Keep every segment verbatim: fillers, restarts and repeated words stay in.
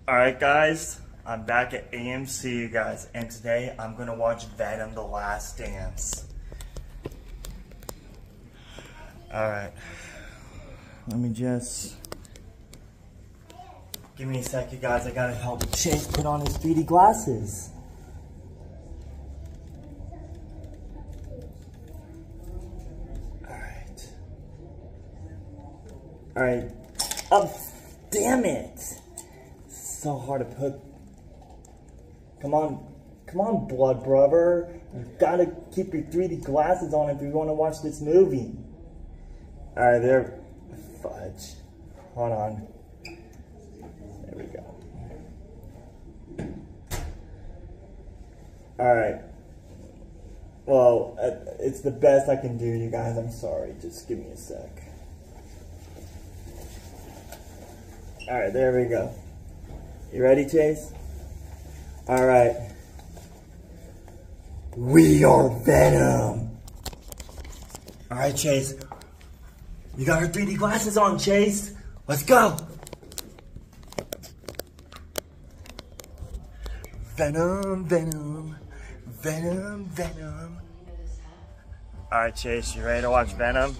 Alright guys, I'm back at A M C, you guys, and today I'm gonna watch Venom: The Last Dance. Alright, let me just, give me a sec, you guys, I gotta help Chase put on his three D glasses. Alright. Alright. Oh, damn it! So hard to put. Come on, come on, blood brother. You've got to keep your three D glasses on if you want to watch this movie. All right, there. Fudge. Hold on. There we go. All right. Well, it's the best I can do, you guys. I'm sorry. Just give me a sec. All right, there we go. You ready, Chase? All right. We are Venom. All right, Chase. You got your three D glasses on, Chase. Let's go. Venom, Venom, Venom, Venom. All right, Chase, you ready to watch Venom?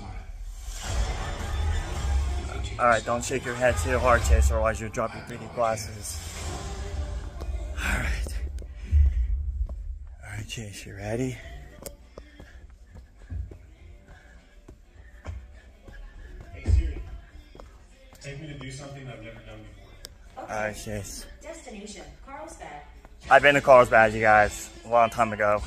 Alright, don't shake your head too hard, Chase, otherwise you'll drop your three D glasses. Alright. Alright, Chase, you ready? Hey Siri, take me to do something I've never done before. Okay. Alright, Chase. Destination, Carlsbad. I've been to Carlsbad, you guys, a long time ago.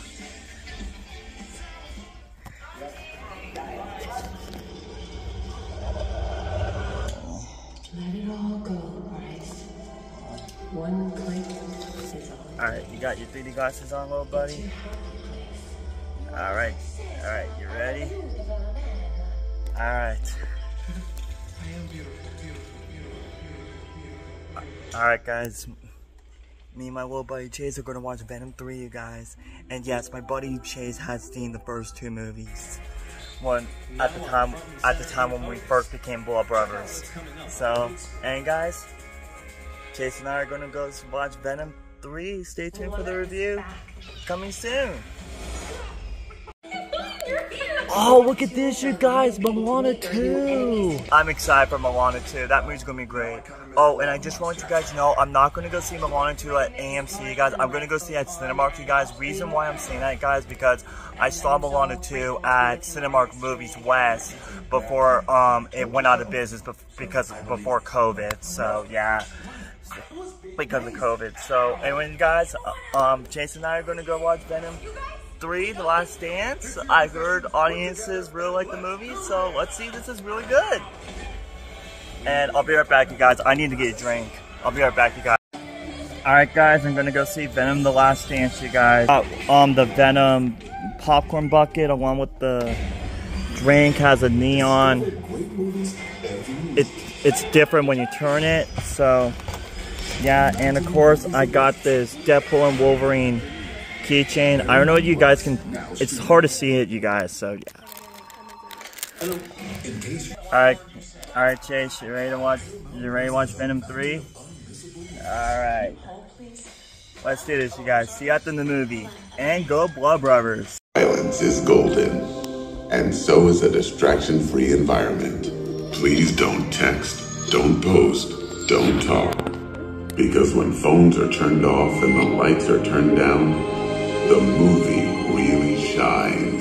Let it all go, Bryce. One click is all. Alright, you got your three D glasses on, little buddy? Alright, alright, you ready? Alright. I am beautiful, beautiful, beautiful, beautiful, beautiful. Alright, guys. Me and my little buddy Chase are going to watch Venom three, you guys. And yes, my buddy Chase has seen the first two movies. One at the time, at the time when we first became Blood Brothers. So, and guys, Chase and I are gonna go watch Venom three. Stay tuned for the review. Coming soon. Oh, look at this, you guys, Moana two. I'm excited for Moana two. That movie's gonna be great. Oh, and I just want you guys to know, I'm not gonna go see Moana two at A M C, you guys. I'm gonna go see it at Cinemark, you guys. Reason why I'm saying that, guys, because I saw Moana two at Cinemark Movies West before um, it went out of business because before COVID. So yeah, because of COVID. So anyway, guys, um, Jason and I are gonna go watch Venom three, The Last Dance. I heard audiences really like the movie, so let's see. This is really good. And I'll be right back, you guys. I need to get a drink. I'll be right back, you guys. Alright, guys, I'm gonna go see Venom: The Last Dance, you guys. Uh, um, the Venom popcorn bucket along with the drink has a neon. It, it's different when you turn it, so yeah. And of course, I got this Deadpool and Wolverine keychain. I don't know what you guys can, it's hard to see it, you guys, so yeah. Alright, alright Chase, you ready to watch, you ready to watch Venom three? Alright. Let's do this, you guys. See you after the movie. And go Blood Brothers. Silence is golden, and so is a distraction-free environment. Please don't text, don't post, don't talk. Because when phones are turned off and the lights are turned down, the movie really shines.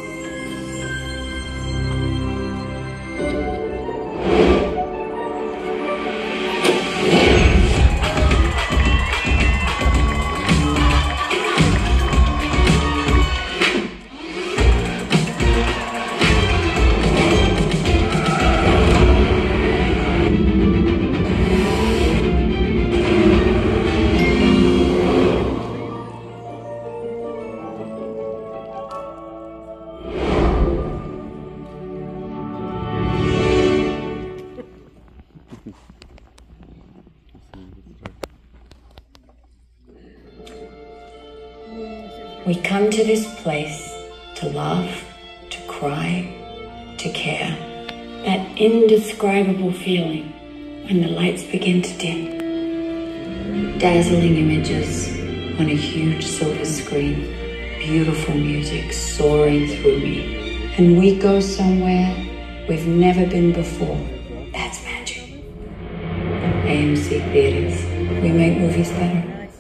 We come to this place to laugh, to cry, to care. That indescribable feeling when the lights begin to dim. Dazzling images on a huge silver screen. Beautiful music soaring through me. And we go somewhere we've never been before. That's magic. A M C Theaters. We make movies better.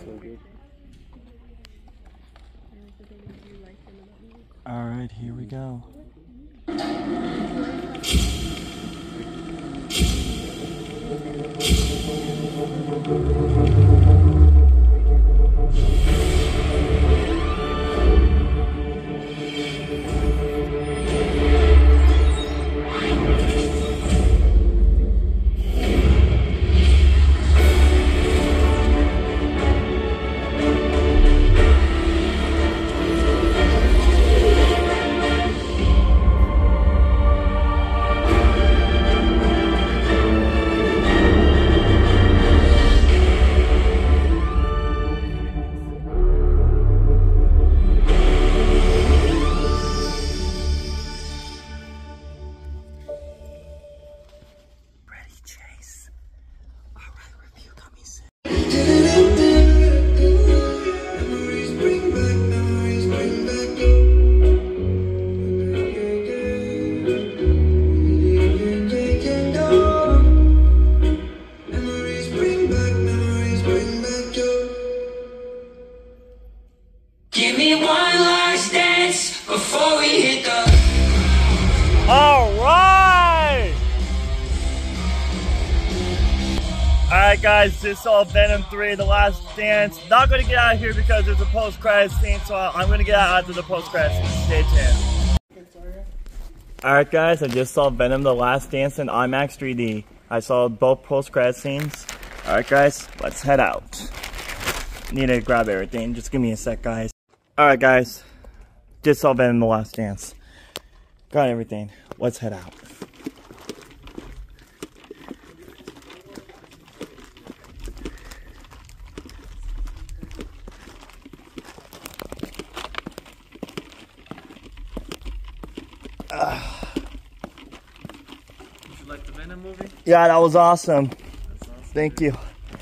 All right, here we go. Alright guys, just saw Venom three, The Last Dance. Not going to get out of here because there's a post-credits scene, so I'm going to get out after the post-credits scene. Stay tuned. Alright guys, I just saw Venom The Last Dance in IMAX three D. I saw both post-credits scenes. Alright guys, let's head out. Need to grab everything. Just give me a sec guys. Alright guys, just saw Venom The Last Dance. Got everything. Let's head out. Uh, Did you like the Venom movie? Yeah, that was awesome. That's awesome. Thank you.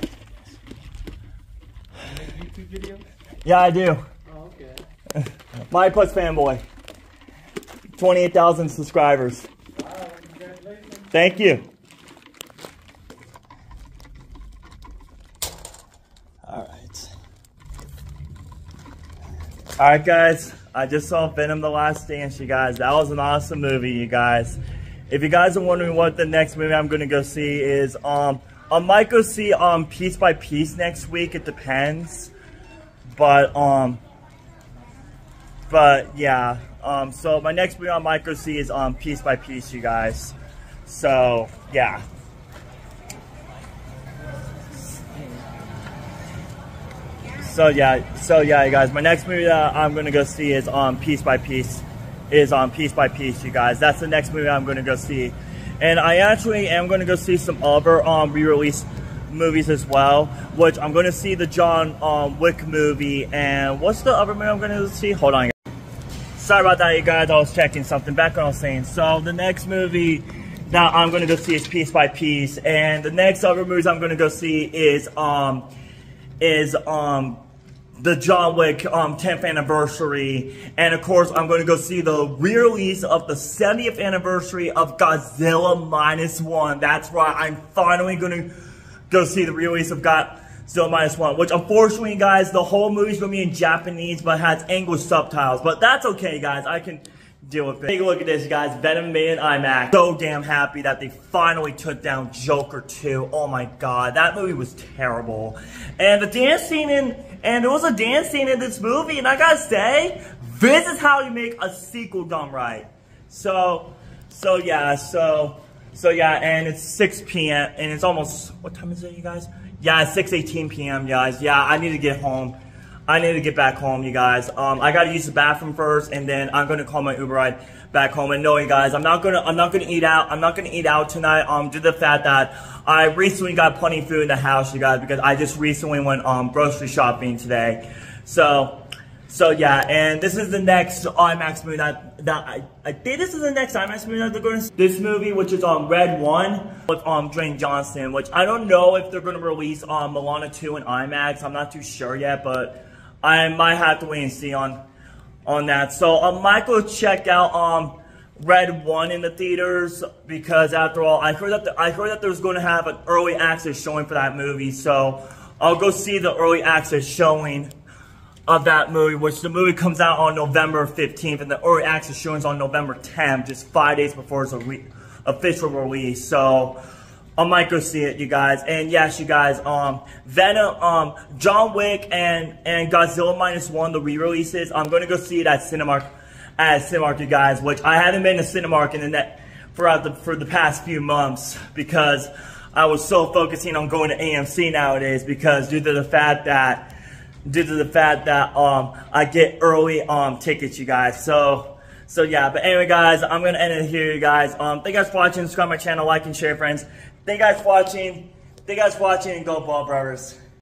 You make YouTube videos? Yeah, I do. Oh, okay. My Plus Fanboy. twenty-eight thousand subscribers. Wow, congratulations. Thank you. Alright. Alright guys, I just saw Venom The Last Dance, you guys. That was an awesome movie, you guys. If you guys are wondering what the next movie I'm going to go see is, um, I might go see um, Piece by Piece next week. It depends. But, um, but yeah. Um, so my next movie I might go see is um, Piece by Piece, you guys. So, yeah. So yeah, so yeah, you guys. My next movie that I'm gonna go see is um Piece by Piece, is on um, Piece by Piece, you guys. That's the next movie I'm gonna go see, and I actually am gonna go see some other um re-release movies as well. Which I'm gonna see the John um, Wick movie, and what's the other movie I'm gonna see? Hold on. Sorry about that, you guys. I was checking something back. What I was saying. So the next movie that I'm gonna go see is Piece by Piece, and the next other movies I'm gonna go see is um is um. the John Wick um, tenth anniversary, and of course I'm going to go see the re-release of the seventieth anniversary of Godzilla Minus One. That's right, I'm finally going to go see the re-release of Godzilla Minus One, which unfortunately, guys, the whole movie's going to be in Japanese, but has English subtitles. But that's okay, guys, I can deal with it. Take a look at this, guys. Venom made in IMAX. So damn happy that they finally took down Joker two. Oh my god, that movie was terrible. And the dance scene in, and there was a dance scene in this movie, and I gotta say, this is how you make a sequel done right. So, so yeah, so, so yeah, and it's six p m and it's almost, what time is it, you guys? Yeah, it's six eighteen p m, guys. Yeah, I need to get home. I need to get back home, you guys. Um, I gotta use the bathroom first, and then I'm gonna call my Uber ride back home. And no, you guys, I'm not gonna, I'm not gonna eat out. I'm not gonna eat out tonight. Um, due to the fact that I recently got plenty of food in the house, you guys, because I just recently went um grocery shopping today. So, So yeah, and this is the next IMAX movie that, that I, I think this is the next IMAX movie that they're going to, this movie, which is on um, Red one, with um, Dwayne Johnson, which I don't know if they're going to release um, Moana two in IMAX. I'm not too sure yet, but I might have to wait and see on on that. So I might go check out um, Red one in the theaters, because after all, I heard that the, I heard that there's going to have an early access showing for that movie. So I'll go see the early access showing of that movie, which the movie comes out on November fifteenth, and the early access showing is on November tenth, just five days before its re official release. So I might go see it, you guys. And yes, you guys, um, Venom, um, John Wick, and and Godzilla Minus One, the re-releases, I'm gonna go see it at Cinemark, at Cinemark, you guys. Which I haven't been to Cinemark in the net throughout the for the past few months, because I was so focusing on going to A M C nowadays, because due to the fact that due to the fact that um I get early um tickets, you guys. So so yeah, but anyway, guys, I'm gonna end it here, you guys. Um, thank you guys for watching. Subscribe to my channel, like and share, friends. Thank you guys for watching. Thank you guys for watching, and go Ball Brothers.